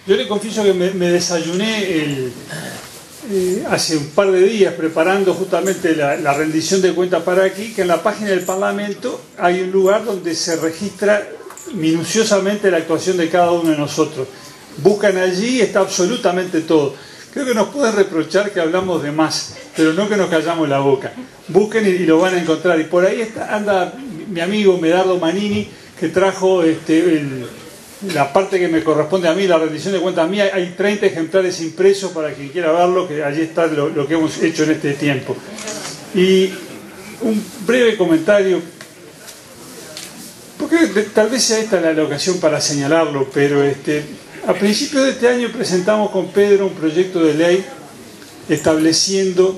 Yo le confieso que me desayuné hace un par de días preparando justamente la rendición de cuentas para aquí, que en la página del Parlamento hay un lugar donde se registra minuciosamente la actuación de cada uno de nosotros. Buscan allí y está absolutamente todo. Creo que nos pueden reprochar que hablamos de más, pero no que nos callamos la boca. Busquen y lo van a encontrar. Y por ahí anda mi amigo Medardo Manini, que trajo la parte que me corresponde a mí, la rendición de cuentas mía. Hay 30 ejemplares impresos para quien quiera verlo, que allí está lo que hemos hecho en este tiempo. Y un breve comentario, porque tal vez sea esta la ocasión para señalarlo, pero a principios de este año presentamos con Pedro un proyecto de ley estableciendo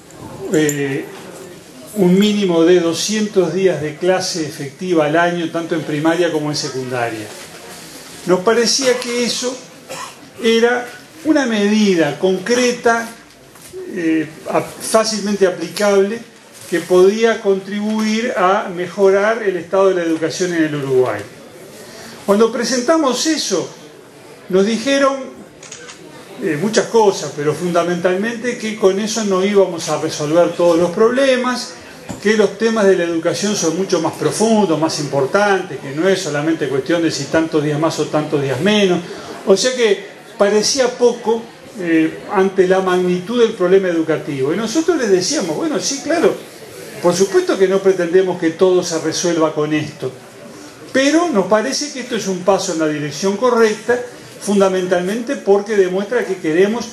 un mínimo de 200 días de clase efectiva al año, tanto en primaria como en secundaria. Nos parecía que eso era una medida concreta, fácilmente aplicable, que podía contribuir a mejorar el estado de la educación en el Uruguay. Cuando presentamos eso, nos dijeron muchas cosas, pero fundamentalmente que con eso no íbamos a resolver todos los problemas, que los temas de la educación son mucho más profundos, más importantes, que no es solamente cuestión de si tantos días más o tantos días menos. O sea que parecía poco ante la magnitud del problema educativo. Y nosotros les decíamos, bueno, sí, claro, por supuesto que no pretendemos que todo se resuelva con esto, pero nos parece que esto es un paso en la dirección correcta, fundamentalmente porque demuestra que queremos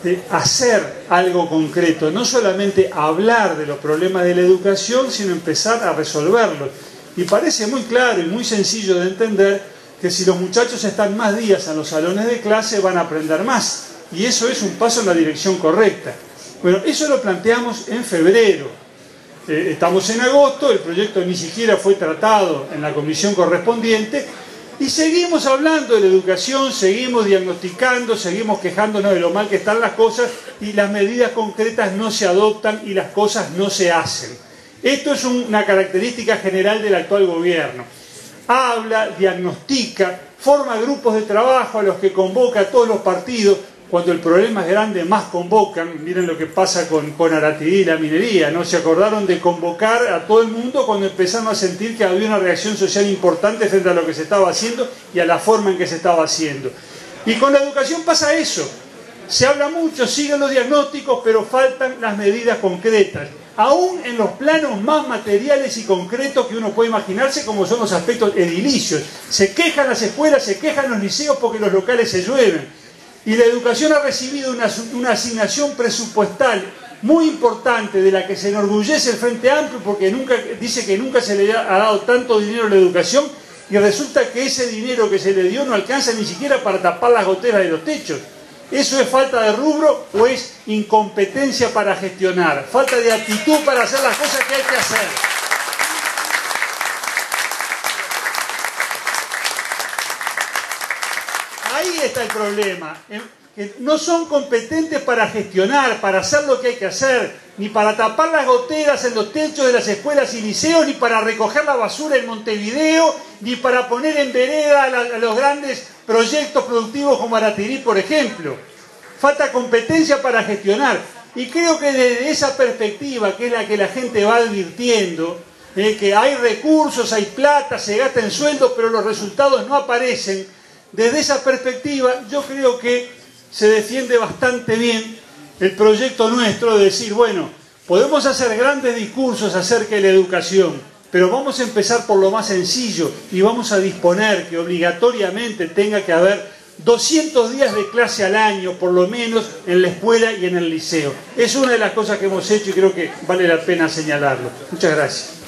hacer algo concreto, no solamente hablar de los problemas de la educación, sino empezar a resolverlos. Y parece muy claro y muy sencillo de entender que si los muchachos están más días en los salones de clase van a aprender más, y eso es un paso en la dirección correcta. Bueno, eso lo planteamos en febrero. Estamos en agosto, el proyecto ni siquiera fue tratado en la comisión correspondiente, y seguimos hablando de la educación, seguimos diagnosticando, seguimos quejándonos de lo mal que están las cosas, y las medidas concretas no se adoptan y las cosas no se hacen. Esto es una característica general del actual gobierno. Habla, diagnostica, forma grupos de trabajo a los que convoca a todos los partidos. Cuando el problema es grande, más convocan. Miren lo que pasa con Aratidí y la minería, ¿no? Se acordaron de convocar a todo el mundo cuando empezaron a sentir que había una reacción social importante frente a lo que se estaba haciendo y a la forma en que se estaba haciendo. Y con la educación pasa eso. Se habla mucho, siguen los diagnósticos, pero faltan las medidas concretas. Aún en los planos más materiales y concretos que uno puede imaginarse, como son los aspectos edilicios. Se quejan las escuelas, se quejan los liceos porque los locales se llueven. Y la educación ha recibido una asignación presupuestal muy importante, de la que se enorgullece el Frente Amplio, porque dice que nunca se le ha dado tanto dinero a la educación, y resulta que ese dinero que se le dio no alcanza ni siquiera para tapar las goteras de los techos. ¿Eso es falta de rubro o es incompetencia para gestionar? Falta de actitud para hacer las cosas que hay que hacer. Ahí está el problema, que no son competentes para gestionar, para hacer lo que hay que hacer, ni para tapar las goteras en los techos de las escuelas y liceos, ni para recoger la basura en Montevideo, ni para poner en vereda a los grandes proyectos productivos como Aratidí, por ejemplo. Falta competencia para gestionar. Y creo que desde esa perspectiva, que es la que la gente va advirtiendo, que hay recursos, hay plata, se gasta en sueldos, pero los resultados no aparecen. Desde esa perspectiva, yo creo que se defiende bastante bien el proyecto nuestro de decir, bueno, podemos hacer grandes discursos acerca de la educación, pero vamos a empezar por lo más sencillo y vamos a disponer que obligatoriamente tenga que haber 200 días de clase al año, por lo menos, en la escuela y en el liceo. Es una de las cosas que hemos hecho y creo que vale la pena señalarlo. Muchas gracias.